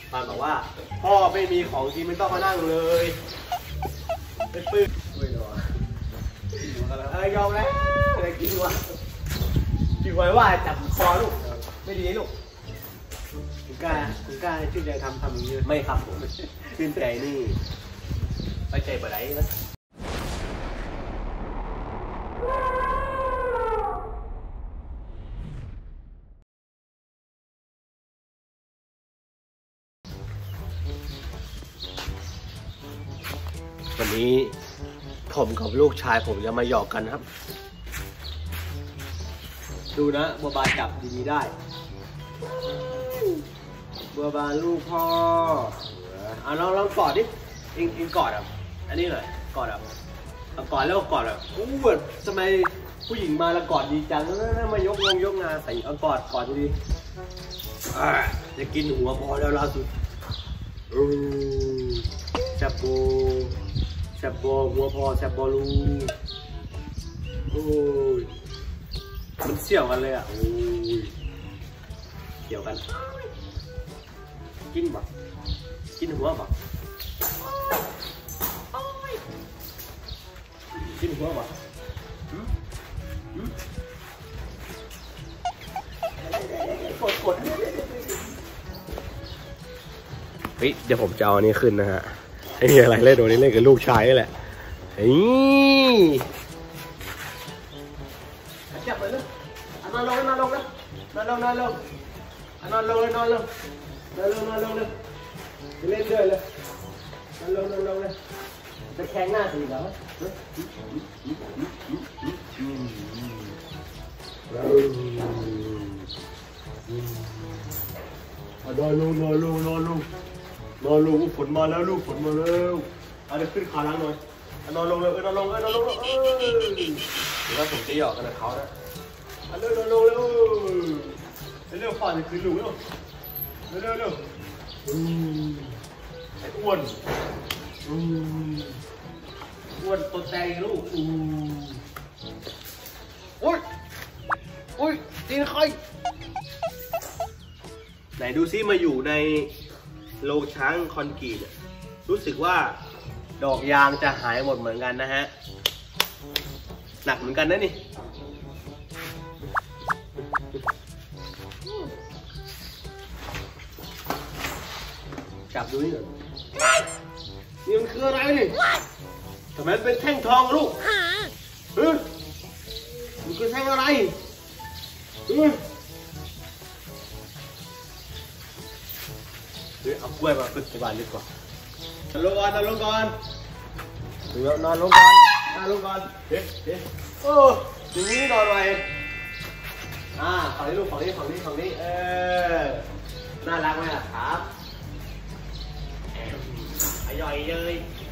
ปานบอกว่าพ่อไม่มีของกินไม่ต้องมานั่งเลยเป็นปื้มไม่รอยอมแล้วอะไรกินวะกินไว้ว่าจับคอลูกไม่ดีลูกคุณกล้าชื่นใจทำอย่างนี้ไม่ครับผมชื่นใจนี่ไปใจปะไหนนะวันนี้ผมกับลูกชายผมจะมาหยอกกันครับดูนะบัวบานจับดีๆได้บัวบานลูกพ่อลองกอดดิเองกอดอ่ะอันนี้หน่อยกอดอ่ะกอดแล้วกอดอ่ะอู้แบบทำไมผู้หญิงมาแล้วกอดดีจังมายกงาใส่เอากอดดีจะกินหัวพอแล้วล่าสุดแซ่บโบหัวพอแซ่บโบลูโอ้ยมันเสี่ยวกันเลยอ่ะโอ้ยเสี่ยวกันกินบ่กินหัวบ่กินหัวบ่กดเฮ้ยเดี๋ยวผมจะเอาอันนี้ขึ้นนะฮะไม่มีอะไรเล่นวันนี้เล่นกับลูกชายนี่แหละจับเลยนะนอนลงนะนอนลงเลยเล่นด้วยเลยนอนลงเลยจะแข่งหน้าสิเหรอนอนลงฝนมาแล้วลูกฝนมาแล้วเอาเดี๋ยวขึ้นขาล้างหน่อยนอนลงเลยนอนลงเดี๋ยวผมจะหยอกกันกับเขานะนอนลงเร็วฝ่าจะขึ้นลูกเร็วไอ้อ้วนตัวแตงลูกโอ้ยตีนใครไหนดูซิมาอยู่ในโรงช้างคอนกรีตรู้สึกว่าดอกยางจะหายหมดเหมือนกันนะฮะหนักเหมือนกันนะนี่จับดูนี่หน่อยนี่มันคืออะไรนี่ทำไมเป็นแท่งทองลูกมันคือแท่งอะไรเอากล้วยมาขึ้นที่บ้านดีกว่านอนลงก่อนนอนลงก่อนเฮ้โอ้ทีนี้นอนไว้ฝั่งนี้ลูกฝั่งนี้น่ารักไหมล่ะครับอร่อยเลย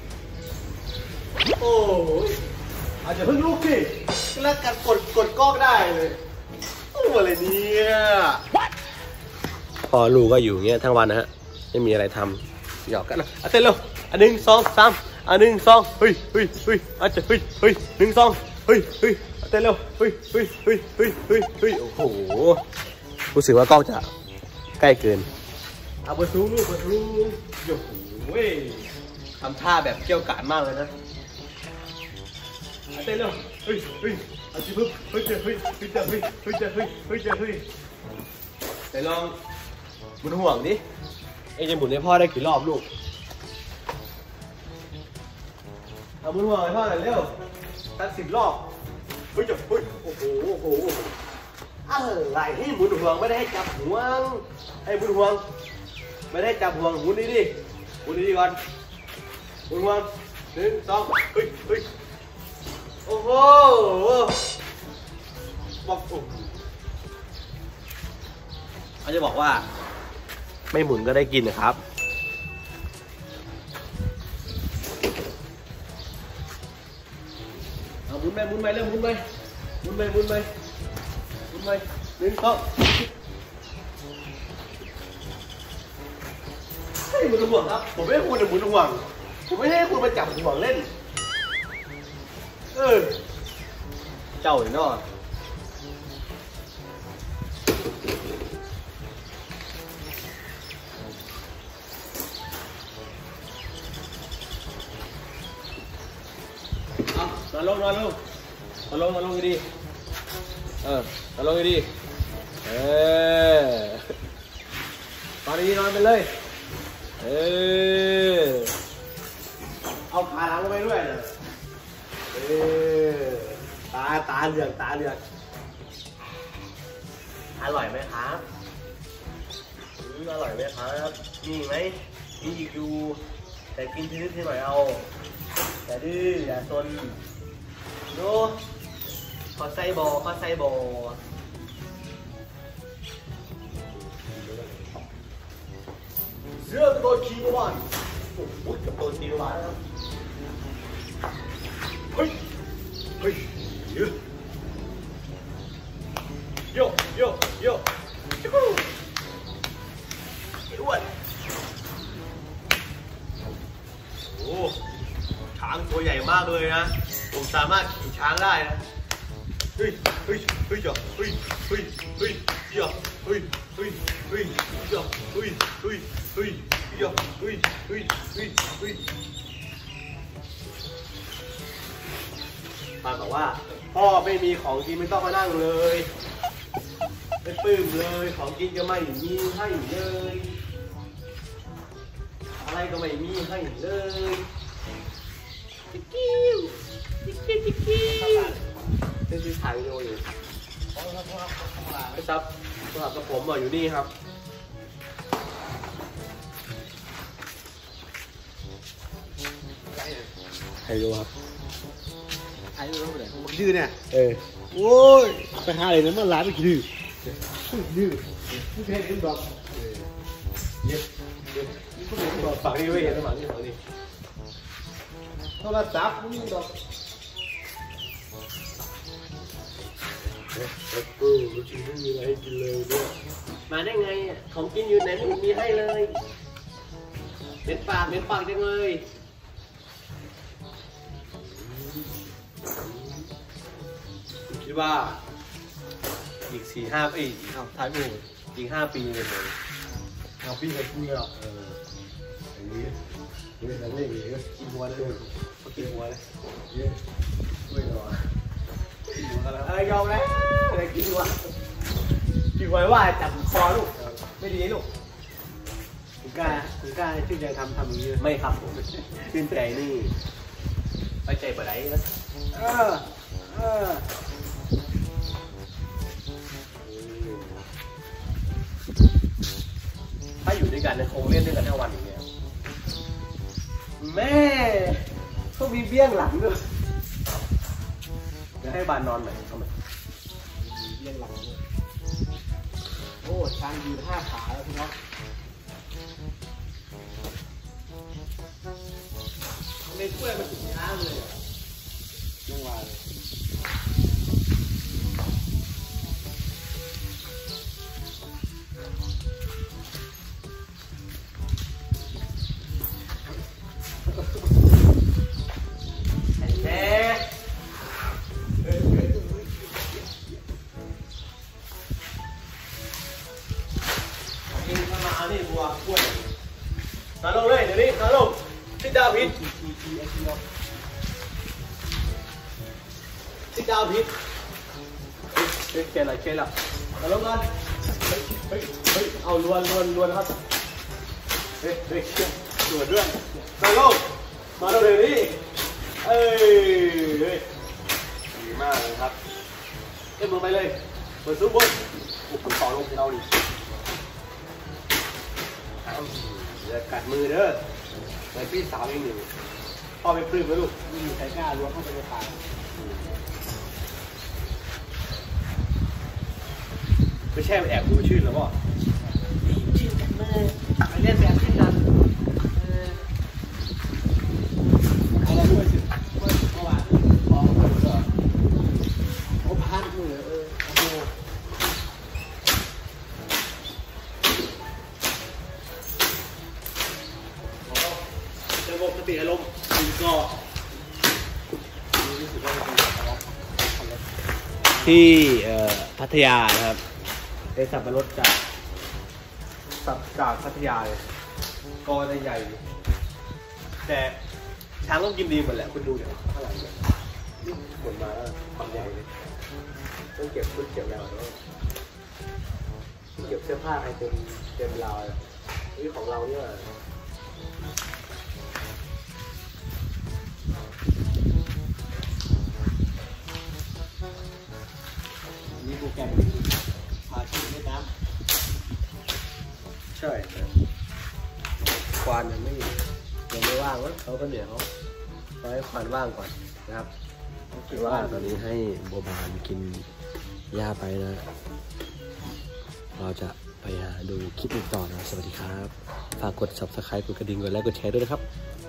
โอ้ยอาจจะเพิ่งลุกสิแล้วกัดกดกล้องได้เลยโอ้อะไรเนี่ยพอลูกก็อยู่เงี้ยทั้งวันนะฮะไม่มีอะไรทำหยอกกันนะเต้นเร็ว1 2 3 1 2เฮ้ยอาจจะเฮ้ย1 2เฮ้ยเต้นเร็วเฮ้ยโอ้โหรู้สึกว่ากล้องจะใกล้เกินเอาประตูลูกโอ้โหทำท่าแบบเกี่ยวกาดมากเลยนะเต้นเร็วเฮ้ยอาจจะพึ่งเฮ้ยแต่ลองหมุนห่วงดิเอ็งจะหมุนให้พ่อได้กี่รอบลูกเอาหมุนห่วงให้พ่อหน่อยเร็วตั้ง10 รอบโอ้โหอะไรให้หมุนห่วงไม่ได้ให้จับห่วงให้หมุนห่วงไม่ได้จับห่วงหมุนดีก่อนหมุนห่วง1 2เฮ้ยโอ้โหบอกเขาจะบอกว่าไม่หมุนก็ได้กินนะครับเอาหมุนไปเร็วหมุนไป1 2ให้หมุนห่วงครับผมไม่ให้คุณหมุนห่วงผมไม่ให้คุณมาจับห่วงเล่นเจ้าเนาะนอนลงนอนลงนอนลงนอนลงดีนอนลงดีตอนนี้นอนไปเลยเอาขาหลังไปด้วยนะตาเหลือกอร่อยไหมครับอร่อยไหมครับมีไหมมีอีกอยู่แต่กินทีนิดทีหน่อยเอาแต่ดื้ออย่าซนดูขอไส้บอเสื้อตัวคีบอลโอ้โหกับตัวตีบอลนะครับเฮ้ยโยจู๊อ้วนโอ้ช้างตัวใหญ่มากเลยนะผมสามารถขี่ช้างได้นะเฮ้ยป้าบอกว่าพ่อไม่มีของกินไม่ต้องมานั่งเลยไม่ปลื้มเลยของกินก็ไม่มีให้เลยอะไรก็ไม่มีให้เลยจิ๊กนี่ถ่ายวิดีโออยู่ครับโทรศัพท์กับผมอยู่นี่ครับใครรู้ครับใครรู้เลยมันดื้อเนี่ยโอ้ยไปหาอะไรนะมันร้านมันดื้อไม่เคยเห็นดอกเย็บฝั่งนี้ไม่เห็นฝั่งนี้โทรศัพท์นี่ดอกจริงไม่มีอะไรให้กินเลยด้วยมาได้ไงของกินอยู่ไหนไม่มีให้เลยเป็นปากจังเลยคิดว่าอีก4-5 ปีท้ายปีอีก5 ปีเลย 5 ปีให้กูเลยอ่ะอันนี้เป็นอะไรเนี่ยกินหัวเลยกินหัวเลยไม่รอยอมแล้วอะไรกินหัวว่าจับคอลูกไม่ดีลูกคุณกล้าชื่นใจทำอย่างนี้ไม่ครับชื่นใจนี่ไปใจปะไหนแล้วถ้าอยู่ด้วยกันคงเล่นด้วยกันทั้งวันอย่างเงี้ยแม่เขามีเบี้ยงหลังด้วยจะให้บานนอนหน่อยทำไมเบี้ยงหลังโอ้ช้างยืน5 ขาแล้วพี่น้องในถ้วยมันถึงช้างเลยยังว่าเลยนอนลงเลยเดี๋ยวนี้นอนลงซิดดาวพิษเกลละนอนลงกันเอาล้วนครับล้วนด้วยนอนลงมาเดี๋ยวนี้ดีมากเลยครับเอ็มลงไปเลยเปิดซุปบนคุณต่อลงที่เราดิอย่ากัดมือเด้อในพี่สาวอีกหนึ่งพ่อไปปลื้มไหมลูกไม่มีใครกล้าล้วงเข้าไปในปากไม่ใช่แอบดูชื่อแล้วป่ะชื่อกันเลยไปเล่นแบบชื่อกันอะไรด้วยสิเมื่อวานพอเขาพันมือโอ้สติอารมณ์ก็ที่พัทยานะครับได้สับปะรดจากพัทยาเลยกอใหญ่แต่ช้างต้องกินดีหมดแหละคุณดูเดี๋ยวเท่าไหร่เนี่ยหมดมาแล้วความใหญ่เลยต้องเก็บชุดเก็บแล้วเก็บเสื้อผ้าให้เต็มราวนี่ของเราเนี่ยนี่โปรแกรมมาชิมด้วยน้ำใช่ควานยังไม่ว่างวะเขาก็เดี๋ยวเขาให้ควานว่างก่อนนะครับคิดว่าตอนนี้ให้บัวบานกินหญ้าไปนะเราจะไปดูคลิปอีกต่อนะสวัสดีครับฝากกด subscribe กดกระดิ่งกดไลค์กดแชร์ด้วยนะครับ